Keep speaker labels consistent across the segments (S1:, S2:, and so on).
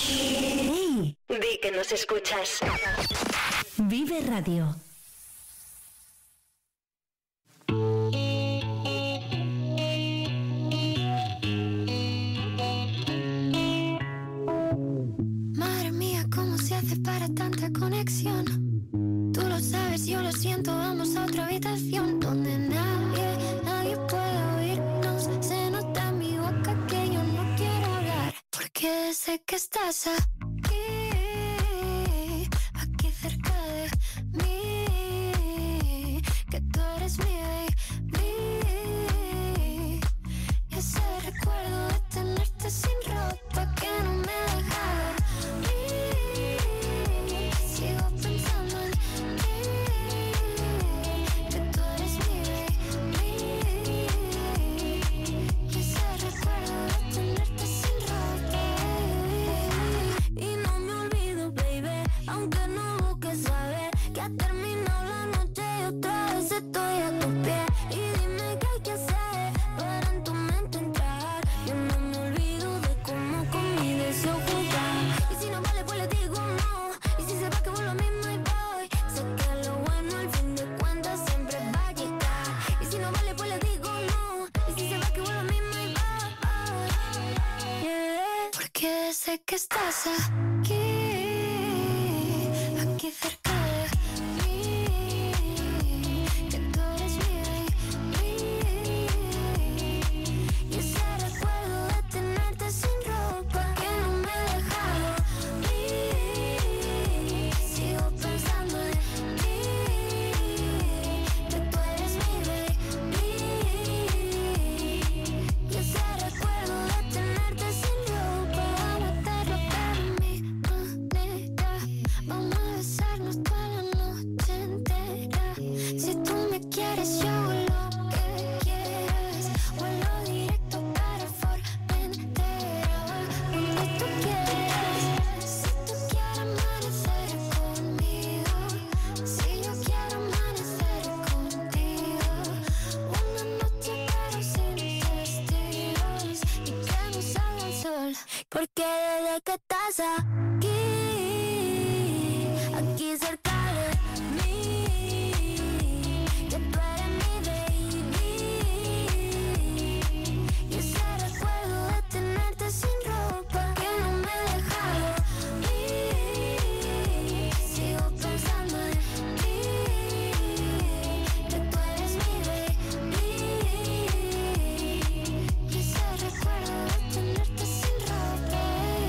S1: ¡Hey! Di que nos escuchas. Vive Radio.
S2: Madre mía, ¿cómo se hace para tanta conexión? Tú lo sabes, yo lo siento, vamos a otra habitación donde nadie puede oírnos. Se nota en mi boca que yo no quiero hablar, porque sé que estás aquí cerca de mí, que tú eres mi baby. Y ese recuerdo de tenerte sin ropa que no me deja dormir. Sigo pensando en ti, que tú eres mi baby. Y ese recuerdo de tenerte sin ropa. Y no me olvido, baby, aunque no busques saber que ha terminado la noche y otra vez estoy a tus pies. Y dime qué hay que hacer para en tu mente entrar. Yo no me olvido de cómo con mi deseo jugar. Y si no vale, pues le digo no. Y si se va, que vuelvo lo mismo y voy. Sé que lo bueno al fin de cuentas siempre va a llegar. Y si no vale, pues le digo no. Y si se va, que vuelvo lo mismo y voy. Yeah. Porque sé que estás aquí cerca de mí, que tú eres mi baby. Y ese recuerdo de tenerte sin ropa que no me deja dormir. Sigo pensando en ti, que tú eres mi baby. Y ese recuerdo de tenerte sin ropa, vamos a hacerlo para mi manera. Vamos a besarnos toda la noche entera. Si tú me quieres, yo hago lo que quieras. Vuelo directo para Formentera, donde tú quieras. Si tú quieres amanecer conmigo, si yo quiero amanecer contigo. Una noche pero sin testigos y que no salga el sol. Porque desde que estás aquí cerca de mí, que tú eres mi baby. Y ese recuerdo de tenerte sin ropa que no me deja dormir. Sigo pensando en ti, que tú eres mi baby. Y ese recuerdo de tenerte sin ropa.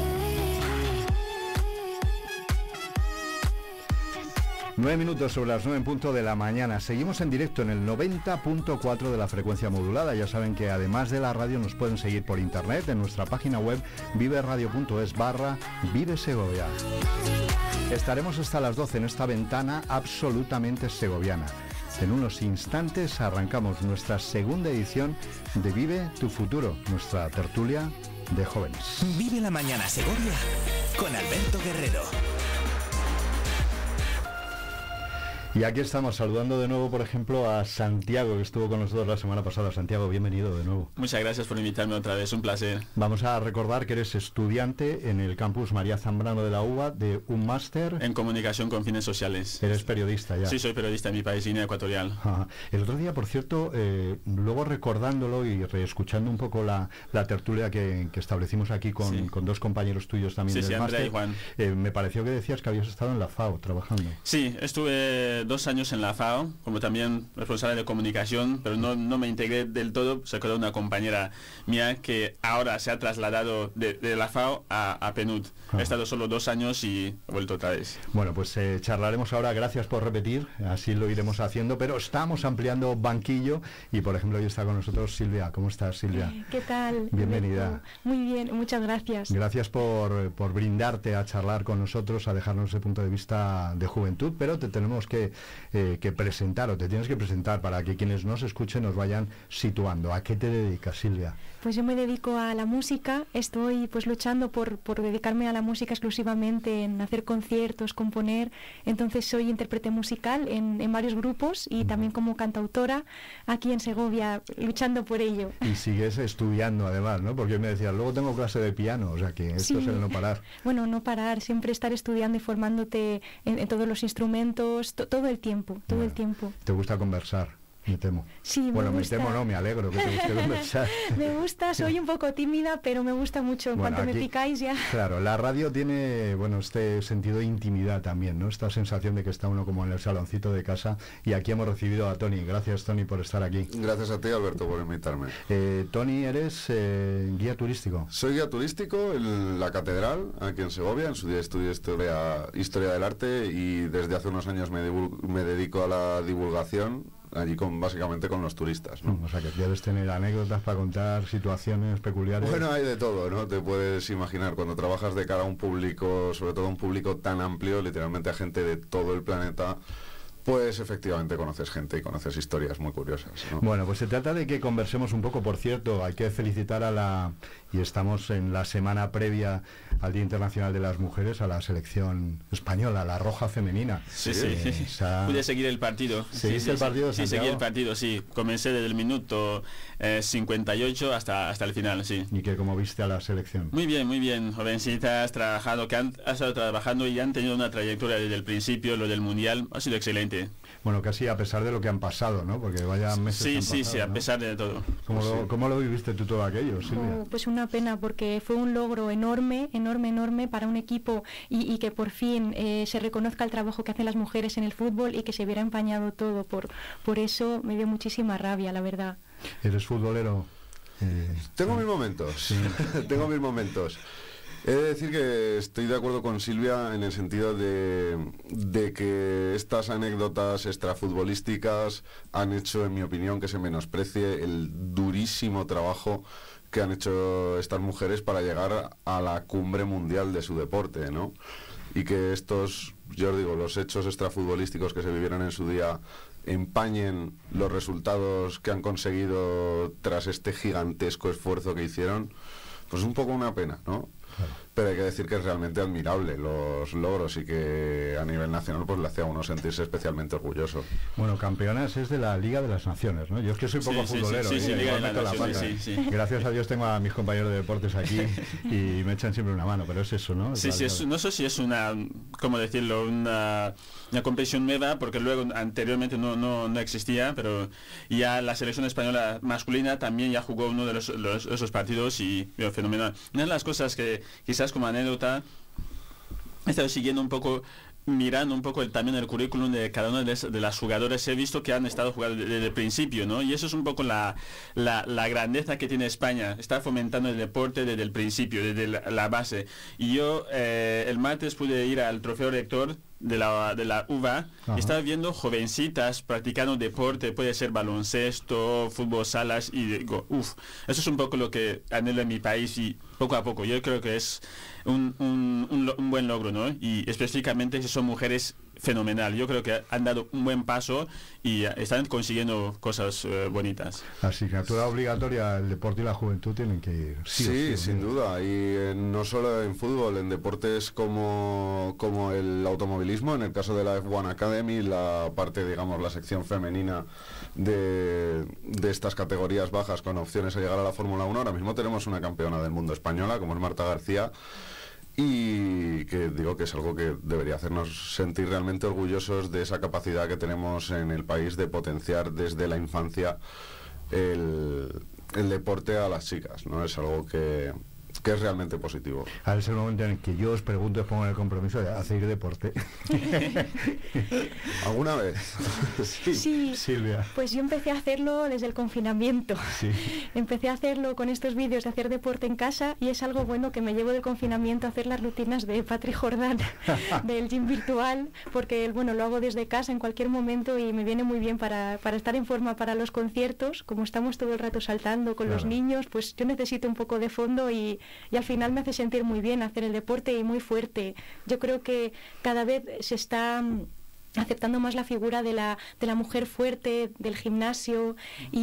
S3: 9 minutos sobre las 9 en punto de la mañana. Seguimos en directo en el 90.4 de la frecuencia modulada. Ya saben que además de la radio nos pueden seguir por internet en nuestra página web viveradio.es/Vive Segovia. Estaremos hasta las 12 en esta ventana absolutamente segoviana. En unos instantes arrancamos nuestra segunda edición de Vive tu Futuro, nuestra tertulia de jóvenes.
S4: Vive la mañana Segovia con Alberto Guerrero.
S3: Y aquí estamos saludando de nuevo, por ejemplo, a Santiago, que estuvo con nosotros la semana pasada. Santiago, bienvenido de nuevo.
S5: Muchas gracias por invitarme otra vez, un placer.
S3: Vamos a recordar que eres estudiante en el campus María Zambrano de la UBA de un máster
S5: en comunicación con fines sociales.
S3: Eres periodista ya.
S5: Sí, soy periodista en mi país, Guinea Ecuatorial.
S3: Ajá. El otro día, por cierto, luego recordándolo y reescuchando un poco la tertulia que establecimos aquí con dos compañeros tuyos también del
S5: Andrea
S3: máster,
S5: y Juan.
S3: Me pareció que decías que habías estado en la FAO trabajando.
S5: Sí, estuve 2 años en la FAO, como también responsable de comunicación, pero no me integré del todo. Se quedó una compañera mía que ahora se ha trasladado de la FAO a PNUD. He estado solo 2 años y he vuelto otra vez.
S3: Bueno, pues charlaremos ahora. Gracias por repetir, así lo iremos haciendo, pero estamos ampliando banquillo y, por ejemplo, hoy está con nosotros Silvia. ¿Cómo estás, Silvia?
S6: ¿Qué tal?
S3: Bienvenida.
S6: Muy bien, muchas gracias.
S3: Gracias por brindarte a charlar con nosotros, a dejarnos ese punto de vista de juventud, pero te tenemos que que presentar, o te tienes que presentar para que quienes nos escuchen nos vayan situando. ¿A qué te dedicas, Silvia?
S6: Pues yo me dedico a la música, estoy pues luchando por dedicarme a la música exclusivamente, en hacer conciertos, componer. Entonces soy intérprete musical en varios grupos y también como cantautora aquí en Segovia, luchando por ello.
S3: Y sigues estudiando además, ¿no? Porque me decías, luego tengo clase de piano, o sea que esto es el no parar.
S6: Bueno, no parar, siempre estar estudiando y formándote en todos los instrumentos, todo el tiempo, todo el tiempo.
S3: ¿Te gusta conversar? Me temo.
S6: Sí,
S3: bueno,
S6: me gusta.
S3: Me temo, no, me alegro que te guste conversar.
S6: Me gusta, soy un poco tímida, pero me gusta mucho. En cuanto me picáis ya...
S3: Claro, la radio tiene, bueno, este sentido de intimidad también, ¿no? Esta sensación de que está uno como en el saloncito de casa. Y aquí hemos recibido a Tony. Gracias, Tony, por estar aquí.
S7: Gracias a ti, Alberto, por invitarme.
S3: Tony, ¿eres guía turístico?
S7: Soy guía turístico en la Catedral, aquí en Segovia. En su día estudié historia del arte y desde hace unos años me dedico a la divulgación allí básicamente con los turistas, ¿no?
S3: O sea, que quieres tener anécdotas para contar, situaciones peculiares.
S7: Bueno, hay de todo, ¿no? Te puedes imaginar, cuando trabajas de cara a un público, sobre todo un público tan amplio, literalmente a gente de todo el planeta, pues efectivamente conoces gente y conoces historias muy curiosas, ¿no?
S3: Bueno, pues se trata de que conversemos un poco. Por cierto, hay que felicitar y estamos en la semana previa al Día Internacional de las Mujeres, a la selección española, la roja femenina.
S5: Sí. Pude seguir el partido.
S3: ¿Seguiste el partido?
S5: Sí, seguí el partido, sí. Comencé desde el minuto 58 hasta el final, sí.
S3: ¿Y cómo viste a la selección?
S5: Muy bien. Jovencitas, que han estado trabajando y han tenido una trayectoria desde el principio. Lo del Mundial ha sido excelente.
S3: Bueno, casi a pesar de lo que han pasado, ¿no? Porque vaya meses
S5: Sí, a pesar de todo.
S3: ¿Cómo lo viviste tú todo aquello, Silvia?
S6: Pues una pena, porque fue un logro enorme para un equipo y que por fin se reconozca el trabajo que hacen las mujeres en el fútbol y que se viera empañado todo. Por eso me dio muchísima rabia, la verdad.
S3: ¿Eres futbolero?
S7: Tengo mis momentos.
S3: Sí.
S7: Tengo mis momentos. He de decir que estoy de acuerdo con Silvia en el sentido de que estas anécdotas extrafutbolísticas han hecho, en mi opinión, que se menosprecie el durísimo trabajo que han hecho estas mujeres para llegar a la cumbre mundial de su deporte, ¿no? Y que los hechos extrafutbolísticos que se vivieron en su día empañen los resultados que han conseguido tras este gigantesco esfuerzo que hicieron, pues es un poco una pena, ¿no? Claro. Pero hay que decir que es realmente admirable los logros y que a nivel nacional pues le hace a uno sentirse especialmente orgulloso. Bueno, campeonas es de la Liga de las Naciones, ¿no? Yo es que soy poco futbolero.
S5: Liga de las Naciones,
S3: Gracias a Dios tengo a mis compañeros de deportes aquí y me echan siempre una mano, pero es eso, ¿no?
S5: No sé si es una, ¿cómo decirlo? Una competición nueva, porque luego anteriormente no existía, pero ya la selección española masculina también ya jugó uno de esos partidos y fenomenal. Una de las cosas que quizás como anécdota he estado siguiendo un poco, mirando un poco también el currículum de cada una de las jugadoras. He visto que han estado jugando desde el principio, ¿no? Y eso es un poco la grandeza que tiene España. Está fomentando el deporte desde el principio, desde la base. Y yo el martes pude ir al trofeo rector de la UVA. Ajá. Estaba viendo jovencitas practicando deporte, puede ser baloncesto, fútbol salas, y digo, eso es un poco lo que anhelo en mi país, y poco a poco yo creo que es un buen logro, ¿no? Y específicamente si son mujeres, fenomenal. Yo creo que han dado un buen paso y están consiguiendo cosas bonitas.
S3: Asignatura obligatoria, el deporte y la juventud tienen que ir.
S7: Sí, sin duda. Y no solo en fútbol, en deportes como el automovilismo, en el caso de la F1 Academy, la parte, digamos, la sección femenina de estas categorías bajas con opciones a llegar a la Fórmula 1. Ahora mismo tenemos una campeona del mundo española, como es Marta García, y que digo que es algo que debería hacernos sentir realmente orgullosos de esa capacidad que tenemos en el país de potenciar desde la infancia el deporte a las chicas, ¿no? Es algo que es realmente positivo.
S3: Ahora es el momento en el que yo os pregunto, os pongo en el compromiso de hacer deporte.
S7: ¿Alguna vez?
S6: Sí,
S3: Silvia.
S6: Pues yo empecé a hacerlo desde el confinamiento.
S3: Sí.
S6: Empecé a hacerlo con estos vídeos de hacer deporte en casa, y es algo bueno que me llevo del confinamiento, a hacer las rutinas de Patri Jordán del gym virtual, porque lo hago desde casa en cualquier momento y me viene muy bien para estar en forma para los conciertos. Como estamos todo el rato saltando con los niños, pues yo necesito un poco de fondo y al final me hace sentir muy bien hacer el deporte y muy fuerte. Yo creo que cada vez se está aceptando más la figura de la mujer fuerte, del gimnasio,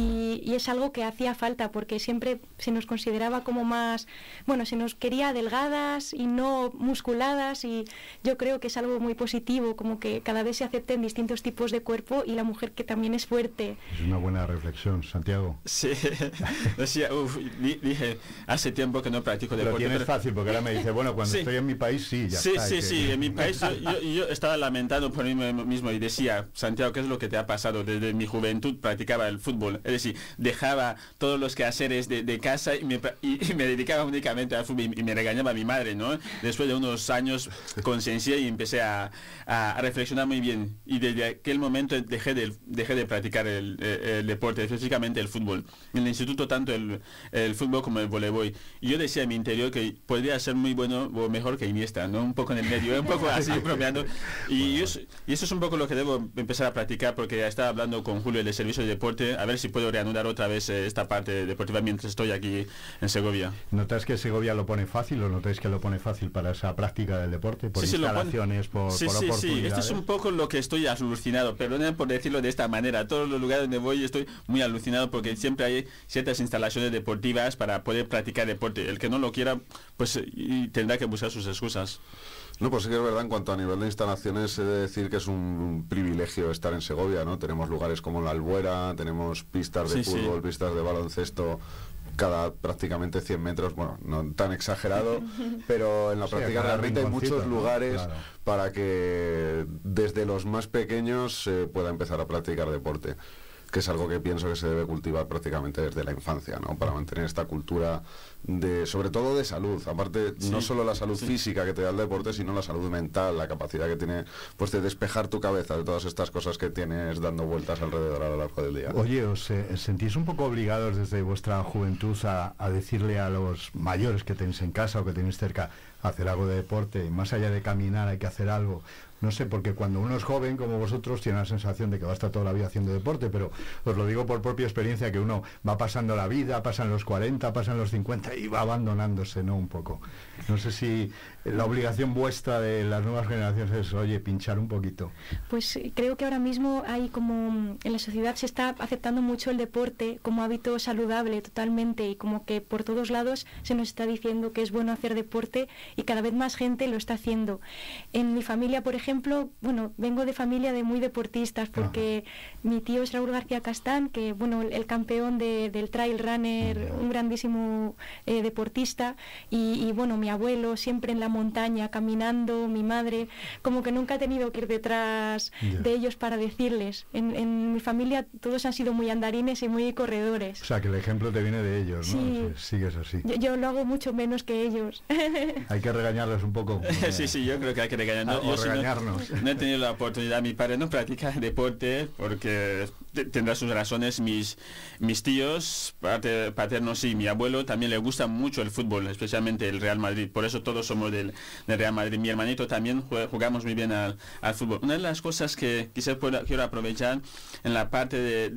S6: y es algo que hacía falta porque siempre se nos consideraba como más, bueno, se nos quería delgadas y no musculadas, y yo creo que es algo muy positivo, como que cada vez se acepten distintos tipos de cuerpo y la mujer que también es fuerte.
S3: Es una buena reflexión, Santiago.
S5: Sí, decía, dije, hace tiempo que no practico deporte.
S3: Lo tienes fácil, porque ahora me dice, bueno, cuando estoy en mi país, sí, ya está.
S5: Sí, en mi país yo estaba lamentando por mí mismo y decía, Santiago, ¿qué es lo que te ha pasado? Desde mi juventud practicaba el fútbol, es decir, dejaba todos los quehaceres de casa y me dedicaba únicamente al fútbol, y me regañaba mi madre, ¿no? Después de unos años conciencié y empecé a reflexionar muy bien, y desde aquel momento dejé de practicar el deporte, específicamente el fútbol. En el instituto tanto el fútbol como el voleibol. Y yo decía en mi interior que podría ser muy bueno o mejor que Iniesta, ¿no? Un poco en el medio, un poco así bromeando. Y eso es un poco lo que debo empezar a practicar, porque estaba hablando con Julio del servicio de deporte, a ver si puedo reanudar otra vez esta parte deportiva mientras estoy aquí en Segovia.
S3: ¿Notas que Segovia lo pone fácil o notáis que lo pone fácil para esa práctica del deporte? Por instalaciones, por oportunidades.
S5: Sí, esto es un poco lo que estoy alucinado, perdónenme por decirlo de esta manera. Todos los lugares donde voy estoy muy alucinado porque siempre hay ciertas instalaciones deportivas para poder practicar deporte. El que no lo quiera, pues tendrá que buscar sus excusas.
S7: No, pues sí que es verdad, en cuanto a nivel de instalaciones, he de decir que es un privilegio estar en Segovia, ¿no? Tenemos lugares como la Albuera, tenemos pistas de fútbol, pistas de baloncesto, cada prácticamente 100 metros, bueno, no tan exagerado, pero en la práctica realmente hay muchos lugares para que desde los más pequeños se pueda empezar a practicar deporte, que es algo que pienso que se debe cultivar prácticamente desde la infancia, ¿no? Para mantener esta cultura sobre todo de salud, aparte no solo la salud física que te da el deporte, sino la salud mental, la capacidad que tiene pues de despejar tu cabeza de todas estas cosas que tienes dando vueltas alrededor a lo largo del día.
S3: Oye, ¿os sentís un poco obligados desde vuestra juventud a decirle a los mayores que tenéis en casa o que tenéis cerca a hacer algo de deporte, y más allá de caminar hay que hacer algo? No sé, porque cuando uno es joven como vosotros tiene la sensación de que va a estar toda la vida haciendo deporte, pero os lo digo por propia experiencia, que uno va pasando la vida, pasan los 40, pasan los 50 y va abandonándose, ¿no? Un poco. No sé si la obligación vuestra de las nuevas generaciones es, oye, pinchar un poquito.
S6: Pues creo que ahora mismo hay como, en la sociedad se está aceptando mucho el deporte como hábito saludable totalmente, y como que por todos lados se nos está diciendo que es bueno hacer deporte y cada vez más gente lo está haciendo. En mi familia, por ejemplo, bueno, vengo de familia de muy deportistas, porque mi tío es Raúl García Castán, que bueno, el campeón del trail runner, un grandísimo deportista, y bueno, mi abuelo siempre en la montaña caminando, mi madre, como que nunca he tenido que ir detrás de ellos para decirles. En mi familia todos han sido muy andarines y muy corredores.
S3: O sea, que el ejemplo te viene de ellos, ¿no?
S6: Sí.
S3: Sigues así.
S6: Yo lo hago mucho menos que ellos.
S3: Hay que regañarles un poco.
S5: Sí, yo creo que hay que regañarnos.
S3: Regañarnos.
S5: No he tenido la oportunidad, mi padre no practica deporte porque tendrá sus razones. Mis tíos paternos y mi abuelo también le gusta mucho el fútbol, especialmente el Real Madrid, por eso todos somos del Real Madrid. Mi hermanito también jugamos muy bien al fútbol. Una de las cosas que quizás quiero aprovechar en la parte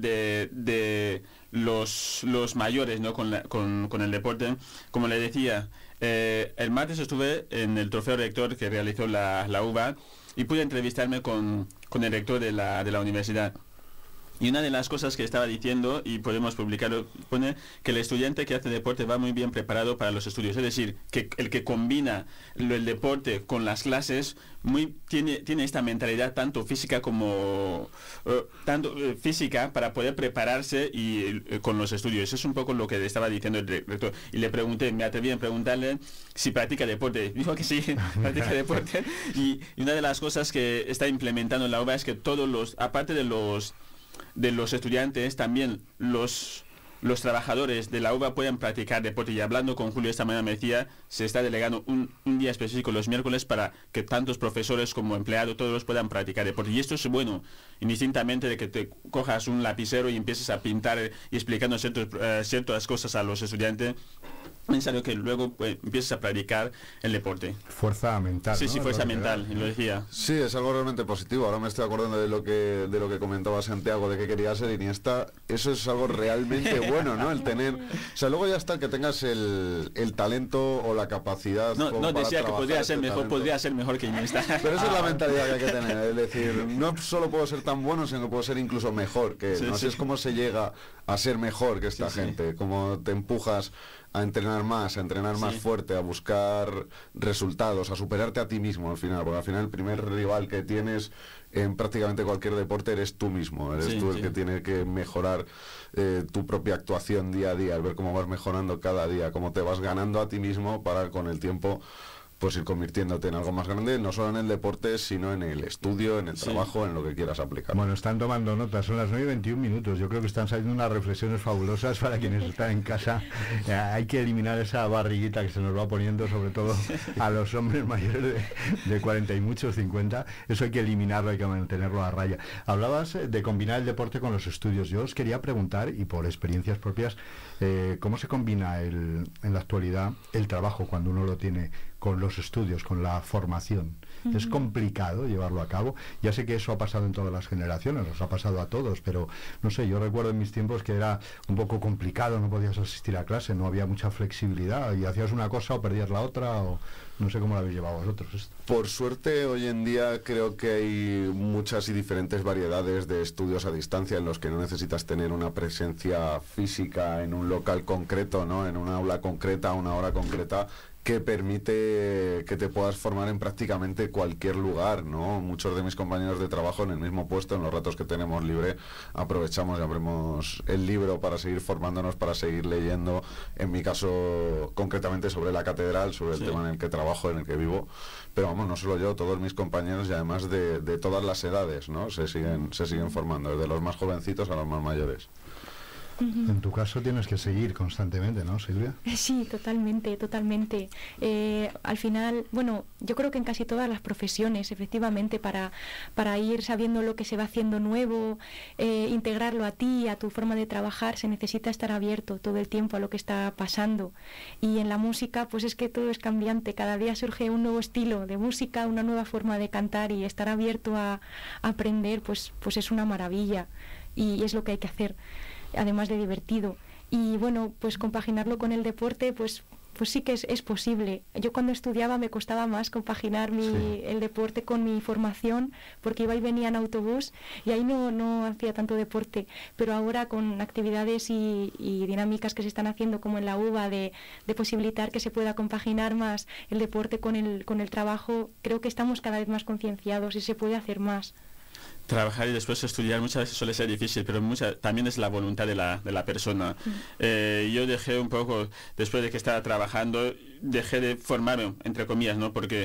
S5: de los mayores, ¿no? con el deporte, como le decía, el martes estuve en el trofeo rector que realizó la UBA y pude entrevistarme con el rector de la universidad. Y una de las cosas que estaba diciendo, y podemos publicarlo, pone que el estudiante que hace deporte va muy bien preparado para los estudios. Es decir, que el que combina el deporte con las clases tiene esta mentalidad tanto física como física para poder prepararse con los estudios. Es un poco lo que estaba diciendo el rector. Y le pregunté, me atreví a preguntarle si practica deporte. Dijo que sí, practica deporte. Y una de las cosas que está implementando en la UBA es que aparte de los estudiantes, también los trabajadores de la UBA pueden practicar deporte. Y hablando con Julio esta mañana me decía, se está delegando un día específico los miércoles para que tantos profesores como empleados, todos puedan practicar deporte. Y esto es bueno, indistintamente de que te cojas un lapicero y empieces a pintar y explicando ciertas cosas a los estudiantes. necesario que luego pues, empieces a practicar el deporte.
S3: Fuerza mental.
S5: Sí,
S3: ¿no?
S5: sí,
S3: Es
S5: fuerza
S3: lo que
S5: mental,
S3: da.
S5: y lo decía.
S7: Sí, es algo realmente positivo. Ahora me estoy acordando de lo que comentaba Santiago, de que quería ser Iniesta. Eso es algo realmente bueno, ¿no? El tener... O sea, luego ya está que tengas el talento o la capacidad...
S5: No,
S7: como
S5: no
S7: para
S5: decía que
S7: trabajar
S5: podría ser
S7: este
S5: mejor,
S7: talento.
S5: podría ser mejor que Iniesta.
S7: Pero esa es la mentalidad que hay que tener, es decir, no solo puedo ser tan bueno, sino que puedo ser incluso mejor que él.
S5: Sí,
S7: ¿no? Así
S5: sí.
S7: es como se llega a ser mejor que esta
S5: Sí, sí.
S7: gente, como te empujas a entrenar más
S5: Sí.
S7: fuerte, a buscar resultados, a superarte a ti mismo al final, porque al final el primer rival que tienes en prácticamente cualquier deporte eres tú mismo, eres
S5: Sí,
S7: tú el
S5: sí.
S7: que tiene que mejorar tu propia actuación día a día, el ver cómo vas mejorando cada día, cómo te vas ganando a ti mismo para con el tiempo pues ir convirtiéndote en algo más grande, no solo en el deporte, sino en el estudio, en el
S5: Sí.
S7: trabajo, en lo que quieras aplicar.
S3: Bueno, están tomando notas, son las 9:21. Yo creo que están saliendo unas reflexiones fabulosas para quienes están en casa. Hay que eliminar esa barriguita que se nos va poniendo, sobre todo a los hombres mayores de 40 y muchos, 50. Eso hay que eliminarlo, hay que mantenerlo a raya. Hablabas de combinar el deporte con los estudios. Yo os quería preguntar, y por experiencias propias, ¿cómo se combina en la actualidad el trabajo cuando uno lo tiene con los estudios, con la formación? Es complicado llevarlo a cabo. Ya sé que eso ha pasado en todas las generaciones, nos ha pasado a todos, pero no sé, yo recuerdo en mis tiempos que era un poco complicado, no podías asistir a clase, no había mucha flexibilidad y hacías una cosa o perdías la otra, o no sé cómo lo habéis llevado vosotros esto.
S7: Por suerte, hoy en día creo que hay muchas y diferentes variedades de estudios a distancia en los que no necesitas tener una presencia física en un local concreto, ¿no? En una aula concreta, a una hora concreta, que permite que te puedas formar en prácticamente cualquier lugar, ¿no? Muchos de mis compañeros de trabajo en el mismo puesto, en los ratos que tenemos libre, aprovechamos y abrimos el libro para seguir formándonos, para seguir leyendo, en mi caso concretamente sobre la catedral, sobre el
S5: Sí.
S7: tema en el que trabajo, en el que vivo, pero vamos, no solo yo, todos mis compañeros y además de todas las edades, ¿no? Se siguen formando, desde los más jovencitos a los más mayores.
S3: En tu caso tienes que seguir constantemente, ¿no, Silvia?
S6: Sí, totalmente, totalmente. Al final, bueno, yo creo que en casi todas las profesiones, efectivamente, para ir sabiendo lo que se va haciendo nuevo, integrarlo a ti, a tu forma de trabajar, se necesita estar abierto todo el tiempo a lo que está pasando. Y en la música, pues es que todo es cambiante. Cada día surge un nuevo estilo de música, una nueva forma de cantar, y estar abierto a aprender, pues es una maravilla. Y es lo que hay que hacer, además de divertido. Y bueno, pues compaginarlo con el deporte, pues sí que es posible. Yo cuando estudiaba me costaba más compaginar el deporte con mi formación, porque iba y venía en autobús y ahí no hacía tanto deporte. Pero ahora con actividades y dinámicas que se están haciendo como en la UBA de posibilitar que se pueda compaginar más el deporte con el trabajo, creo que estamos cada vez más concienciados y se puede hacer más.
S5: Trabajar y después estudiar muchas veces suele ser difícil, pero también es la voluntad de la persona. Yo dejé un poco, después de que estaba trabajando, dejé de formarme, entre comillas, ¿no? Porque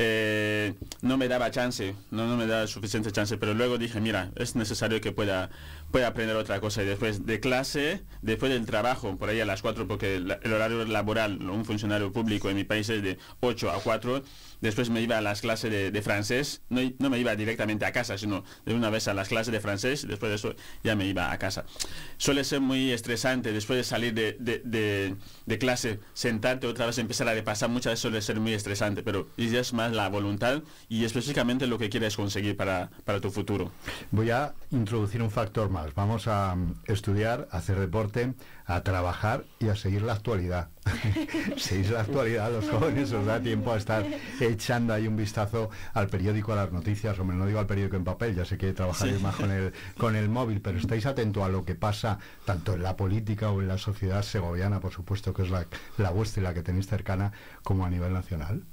S5: no me daba chance, no me daba suficiente chance, pero luego dije, mira, es necesario que pueda aprender otra cosa. Y después de clase, después del trabajo, por ahí a las 4, porque el horario laboral, un funcionario público en mi país es de 8 a 4, después me iba a las clases de francés, no me iba directamente a casa, sino de una vez a las clases de francés, y después de eso ya me iba a casa. Suele ser muy estresante después de salir de clase, sentarte otra vez, empezar a repasar, muchas veces suele ser muy estresante, pero ya es más la voluntad y específicamente lo que quieres conseguir para tu futuro.
S3: Voy a introducir un factor más. Vamos a estudiar, a hacer deporte, a trabajar y a seguir la actualidad. Seguís la actualidad, los jóvenes, os da tiempo a estar echando ahí un vistazo al periódico, a las noticias. Hombre, no digo al periódico en papel, ya sé que trabajáis más con el móvil, pero estáis atentos a lo que pasa tanto en la política o en la sociedad segoviana, por supuesto, que es la vuestra y la que tenéis cercana, como a nivel nacional.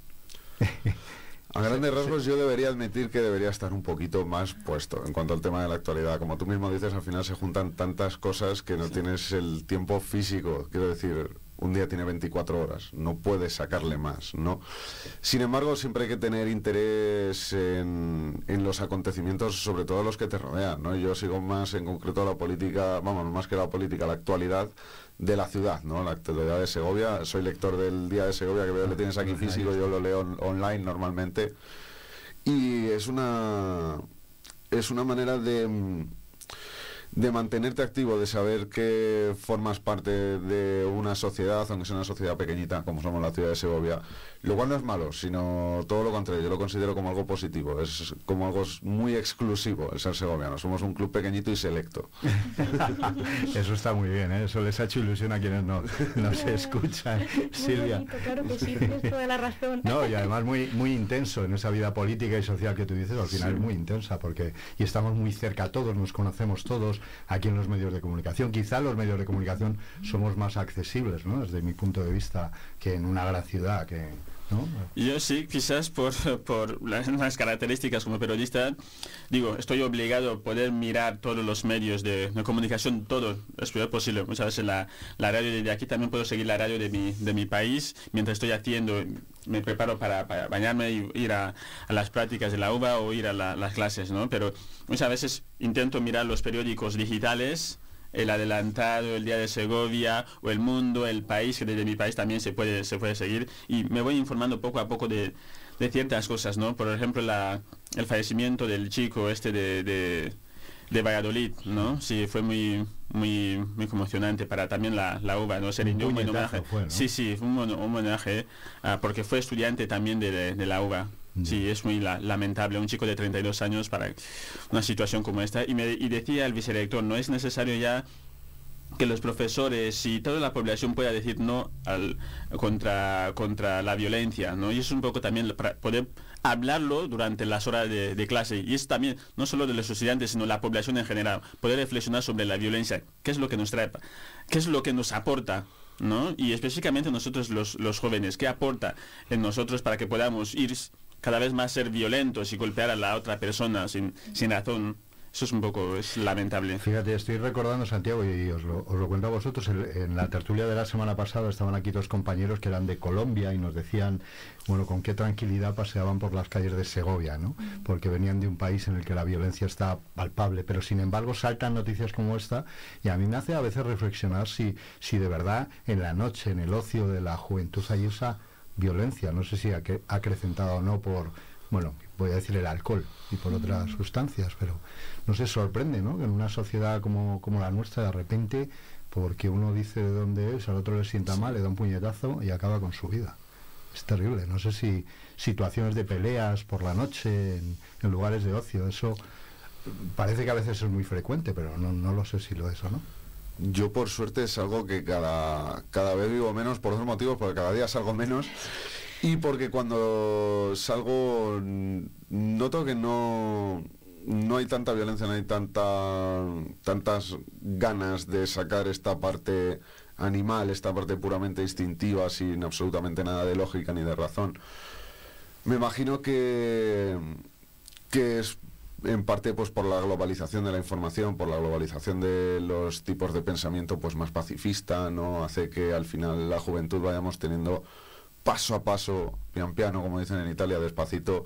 S7: A grandes rasgos yo debería admitir que debería estar un poquito más puesto en cuanto al tema de la actualidad. Como tú mismo dices, al final se juntan tantas cosas que no tienes el tiempo físico. Quiero decir, un día tiene 24 horas, no puedes sacarle más, ¿no? Sin embargo, siempre hay que tener interés en los acontecimientos, sobre todo los que te rodean, ¿no? Yo sigo más en concreto la política, vamos, más que la política, la actualidad de la ciudad, ¿no? La actualidad de Segovia. Soy lector del Día de Segovia, que veo que le tienes aquí físico, yo lo leo online normalmente. Y es una manera de de mantenerte activo, de saber que formas parte de una sociedad, aunque sea una sociedad pequeñita como somos la ciudad de Segovia, lo cual no es malo, sino todo lo contrario. Yo lo considero como algo positivo, es como algo muy exclusivo el ser segoviano. Somos un club pequeñito y selecto.
S3: Eso está muy bien, ¿eh? Eso les ha hecho ilusión a quienes no se escuchan.
S6: Muy
S3: Silvia.
S6: bonito, claro que sí, tienes toda la razón.
S3: No, y además muy intenso en esa vida política y social que tú dices, al final es muy intensa, porque y estamos muy cerca todos, nos conocemos todos aquí en los medios de comunicación. Quizá los medios de comunicación somos más accesibles, ¿no? Desde mi punto de vista, que en una gran ciudad, que... ¿no?
S5: Yo sí, quizás por las características como periodista, digo, estoy obligado a poder mirar todos los medios de comunicación, todo es posible. Muchas veces la radio de aquí también puedo seguir la radio de mi país, mientras estoy haciendo, me preparo para bañarme y ir a las prácticas de la UBA o ir a las clases, ¿no? Pero muchas veces intento mirar los periódicos digitales, El Adelantado, El Día de Segovia o El Mundo, El País, que desde mi país también se puede seguir, y me voy informando poco a poco de ciertas cosas, ¿no? Por ejemplo, el fallecimiento del chico de Valladolid, ¿no? Sí, fue muy conmocionante para también la UBA, ¿no? Se rindió un homenaje.
S3: Fue, ¿no?
S5: Sí, fue un homenaje, porque fue estudiante también de la UBA. Sí, es muy lamentable, un chico de 32 años para una situación como esta. Y decía el vicedirector, no es necesario ya que los profesores y toda la población pueda decir no contra la violencia, ¿no? Y es un poco también para poder hablarlo durante las horas de clase. Y es también, no solo de los estudiantes, sino la población en general, poder reflexionar sobre la violencia, qué es lo que nos trae, qué es lo que nos aporta, ¿no? Y específicamente nosotros los jóvenes, qué aporta en nosotros para que podamos ir cada vez más ser violentos y golpear a la otra persona sin razón. Eso es lamentable.
S3: Fíjate, estoy recordando, Santiago, y os lo cuento a vosotros, en la tertulia de la semana pasada estaban aquí dos compañeros que eran de Colombia y nos decían, bueno, con qué tranquilidad paseaban por las calles de Segovia, ¿no? Porque venían de un país en el que la violencia está palpable, pero sin embargo saltan noticias como esta y a mí me hace a veces reflexionar si de verdad en la noche, en el ocio de la juventud hay esa violencia, no sé si ha acrecentado o no por, bueno, voy a decir el alcohol y por otras sustancias, pero no sé, sorprende, ¿no? Que en una sociedad como la nuestra, de repente, porque uno dice de dónde es, al otro le sienta mal, le da un puñetazo y acaba con su vida. Es terrible, no sé si situaciones de peleas por la noche en lugares de ocio, eso parece que a veces es muy frecuente, pero no lo sé si lo es o no.
S7: Yo por suerte es algo que cada vez vivo menos por dos motivos, porque cada día salgo menos y porque cuando salgo noto que no hay tanta violencia, no hay tantas ganas de sacar esta parte animal, esta parte puramente instintiva, sin absolutamente nada de lógica ni de razón. Me imagino que es en parte pues por la globalización de la información, por la globalización de los tipos de pensamiento pues más pacifista, ¿no? Hace que al final la juventud vayamos teniendo paso a paso, pian piano, como dicen en Italia, despacito,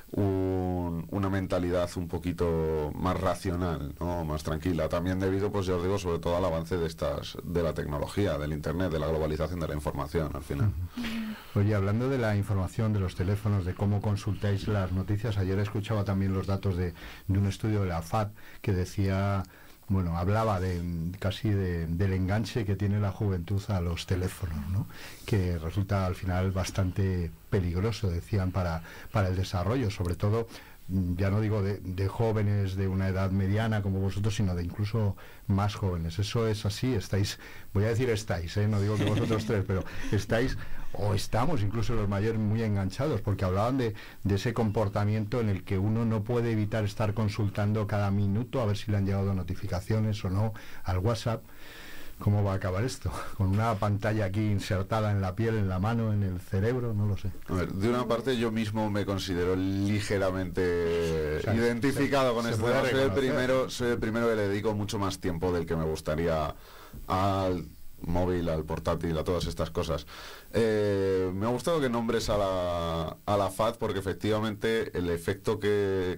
S7: una mentalidad un poquito más racional, ¿no? Más tranquila. También debido, pues ya os digo, sobre todo al avance de la tecnología, del internet, de la globalización de la información, al final.
S3: Oye, hablando de la información, de los teléfonos, de cómo consultáis las noticias, ayer escuchaba también los datos de un estudio de la FAD que decía, bueno, hablaba casi del enganche que tiene la juventud a los teléfonos, ¿no? Que resulta al final bastante peligroso, decían, para el desarrollo, sobre todo, ya no digo de jóvenes de una edad mediana como vosotros, sino de incluso más jóvenes. Eso es así, voy a decir no digo que vosotros tres, pero estáis o estamos incluso los mayores muy enganchados, porque hablaban de ese comportamiento en el que uno no puede evitar estar consultando cada minuto a ver si le han llegado notificaciones o no al WhatsApp. ¿Cómo va a acabar esto? ¿Con una pantalla aquí insertada en la piel, en la mano, en el cerebro? No lo sé.
S7: A ver, de una parte yo mismo me considero ligeramente identificado con esto. Soy el primero que le dedico mucho más tiempo del que me gustaría al móvil, al portátil, a todas estas cosas. Me ha gustado que nombres a la FAD, porque efectivamente el efecto que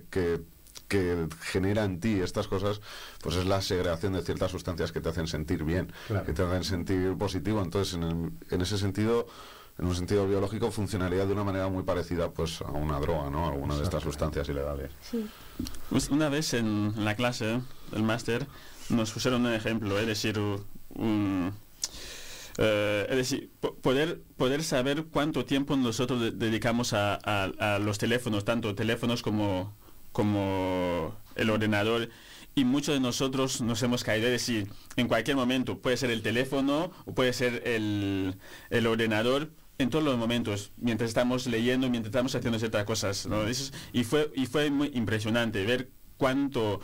S7: genera en ti estas cosas, pues es la segregación de ciertas sustancias que te hacen sentir bien, claro, que te hacen sentir positivo. Entonces, en ese sentido, en un sentido biológico, funcionaría de una manera muy parecida pues a una droga, ¿no? Alguna de estas sustancias ilegales.
S6: Sí.
S5: Pues una vez en la clase, el máster, nos pusieron un ejemplo, es decir, poder saber cuánto tiempo nosotros dedicamos a los teléfonos, tanto teléfonos como el ordenador, y muchos de nosotros nos hemos caído, es decir, en cualquier momento, puede ser el teléfono o puede ser el ordenador, en todos los momentos, mientras estamos leyendo, mientras estamos haciendo ciertas cosas, ¿no? Y fue muy impresionante ver cuánto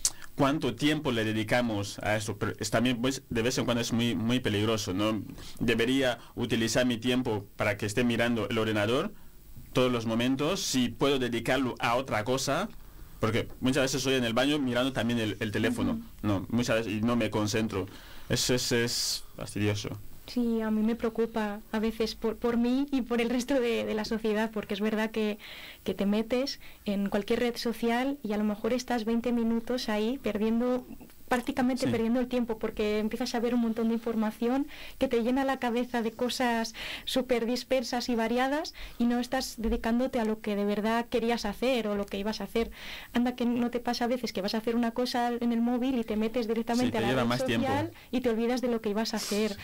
S5: tiempo le dedicamos a esto, pero también pues, de vez en cuando es muy, muy peligroso, ¿no? Debería utilizar mi tiempo para que esté mirando el ordenador todos los momentos, si puedo dedicarlo a otra cosa, porque muchas veces estoy en el baño mirando también el teléfono, no, muchas veces, y no me concentro. Eso es fastidioso.
S6: Sí, a mí me preocupa a veces por mí y por el resto de la sociedad, porque es verdad que te metes en cualquier red social y a lo mejor estás 20 minutos ahí prácticamente perdiendo el tiempo, porque empiezas a ver un montón de información que te llena la cabeza de cosas súper dispersas y variadas y no estás dedicándote a lo que de verdad querías hacer o lo que ibas a hacer. Anda, que no te pasa a veces que vas a hacer una cosa en el móvil y te metes directamente a la red social y te olvidas de lo que ibas a hacer.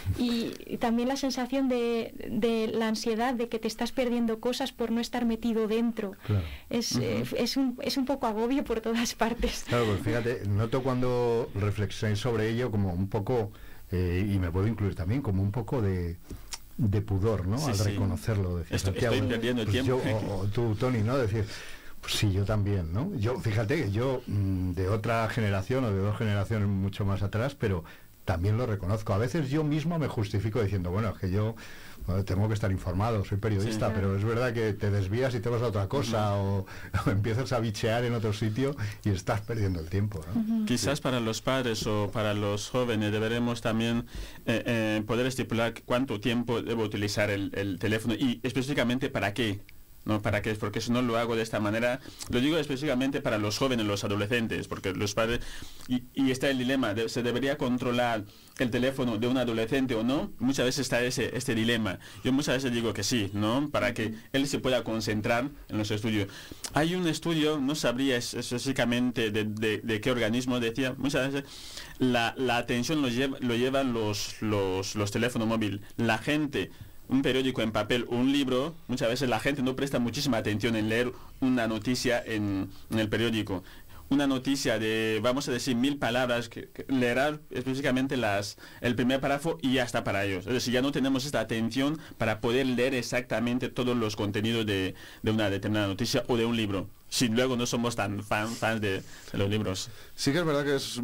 S6: Y también la sensación de la ansiedad de que te estás perdiendo cosas por no estar metido dentro.
S3: Claro.
S6: Es un poco agobio por todas partes.
S3: Claro, pues fíjate, noto cuando reflexioné sobre ello como un poco, y me puedo incluir también, como un poco de pudor, ¿no? Al reconocerlo, decía Santiago.
S5: Estoy perdiendo el
S3: pues
S5: tiempo.
S3: O tú, Tony, ¿no? Decir, pues sí, yo también, ¿no? Yo, fíjate que yo de otra generación o de 2 generaciones mucho más atrás, pero también lo reconozco. A veces yo mismo me justifico diciendo, bueno, es que yo tengo que estar informado, soy periodista, pero es verdad que te desvías y te vas a otra cosa o empiezas a bichear en otro sitio y estás perdiendo el tiempo, ¿no?
S5: Quizás para los padres o para los jóvenes deberemos también poder estipular cuánto tiempo debo utilizar el teléfono y específicamente para qué. No, ¿para qué? Porque si no lo hago de esta manera, lo digo específicamente para los jóvenes, los adolescentes, porque los padres, y está el dilema, ¿se debería controlar el teléfono de un adolescente o no? Muchas veces está este dilema. Yo muchas veces digo que sí, ¿no? Para que él se pueda concentrar en los estudios. Hay un estudio, no sabría específicamente de qué organismo, decía, muchas veces la atención lo llevan los teléfonos móviles. La gente, un periódico en papel o un libro, muchas veces la gente no presta muchísima atención en leer una noticia en el periódico. Una noticia de, vamos a decir, 1000 palabras, que leerá específicamente el primer párrafo y ya está para ellos. Es decir, ya no tenemos esta atención para poder leer exactamente todos los contenidos de una determinada noticia o de un libro. Si luego no somos tan fans de los libros.
S7: Sí que es verdad que es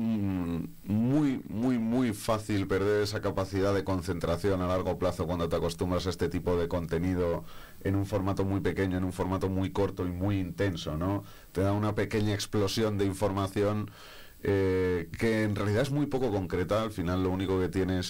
S7: muy, muy, muy fácil perder esa capacidad de concentración a largo plazo cuando te acostumbras a este tipo de contenido en un formato muy pequeño, en un formato muy corto y muy intenso, ¿no? Te da una pequeña explosión de información que en realidad es muy poco concreta. Al final lo único que tienes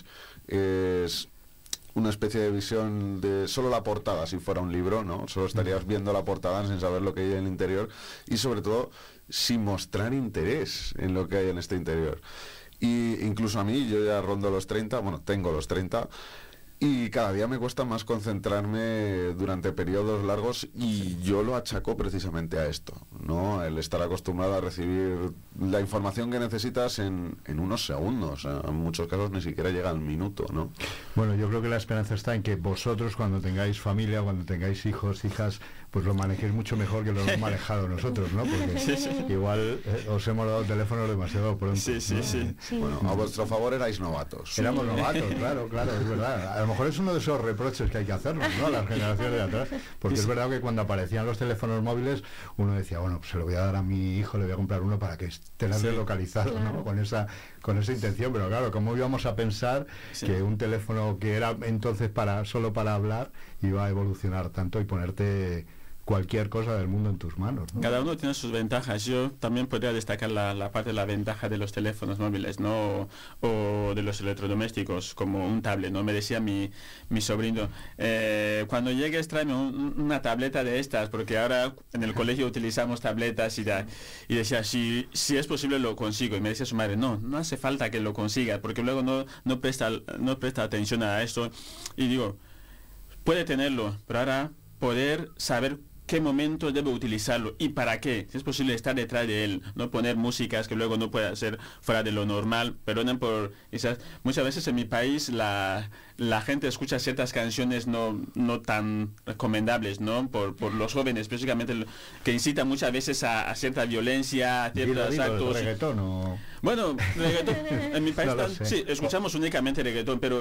S7: es una especie de visión de solo la portada, si fuera un libro, ¿no? Solo estarías viendo la portada sin saber lo que hay en el interior y sobre todo sin mostrar interés en lo que hay en este interior. Y incluso a mí, yo ya rondo los 30, bueno, tengo los 30, y cada día me cuesta más concentrarme durante periodos largos y yo lo achaco precisamente a esto, ¿no? El estar acostumbrado a recibir la información que necesitas en unos segundos, en muchos casos ni siquiera llega al minuto, ¿no?
S3: Bueno, yo creo que la esperanza está en que vosotros cuando tengáis familia, cuando tengáis hijos, hijas, pues lo manejéis mucho mejor que lo hemos manejado nosotros, ¿no? Porque igual os hemos dado teléfonos demasiado pronto.
S5: Sí.
S7: Bueno, a vuestro favor erais novatos.
S3: Éramos novatos, claro, es verdad. A lo mejor es uno de esos reproches que hay que hacernos, ¿no? A las generaciones de atrás. Porque es verdad que cuando aparecían los teléfonos móviles, uno decía, bueno, pues se lo voy a dar a mi hijo, le voy a comprar uno para que tenerle localizado, ¿no? Con esa intención. Pero claro, ¿cómo íbamos a pensar que un teléfono que era entonces solo para hablar iba a evolucionar tanto y ponerte cualquier cosa del mundo en tus manos, ¿no?
S5: Cada uno tiene sus ventajas. Yo también podría destacar la parte de la ventaja de los teléfonos móviles, ¿no? O de los electrodomésticos, como un tablet, ¿no? Me decía mi sobrino, cuando llegues tráeme una tableta de estas, porque ahora en el colegio utilizamos tabletas y decía, si es posible lo consigo. Y me decía su madre, no hace falta que lo consiga, porque luego no presta atención a esto. Y digo, puede tenerlo, pero ahora poder saber qué momento debo utilizarlo y para qué. Si es posible estar detrás de él, no poner músicas que luego no pueda ser fuera de lo normal. Perdonen por esas. Muchas veces en mi país la gente escucha ciertas canciones no tan recomendables, ¿no? Por los jóvenes, específicamente, que incitan muchas veces a cierta violencia, a ciertos actos.
S3: ¿Reggaetón o...?
S5: Bueno, reggaetón, en mi país
S3: No lo sé.
S5: sí, escuchamos únicamente reggaetón, pero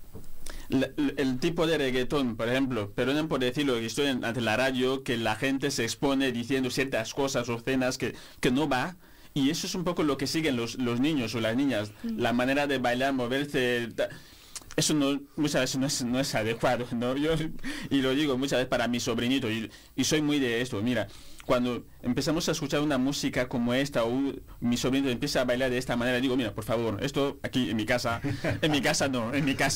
S5: el tipo de reggaetón, por ejemplo, perdonen por decirlo, que estoy ante la radio, que la gente se expone diciendo ciertas cosas obscenas que no va, y eso es un poco lo que siguen los niños o las niñas, la manera de bailar, moverse. Eso muchas veces no es adecuado, ¿no? Y lo digo muchas veces para mi sobrinito, y soy muy de esto. Mira, cuando empezamos a escuchar una música como esta, o mi sobrinito empieza a bailar de esta manera, digo, mira, por favor, esto aquí en mi casa no.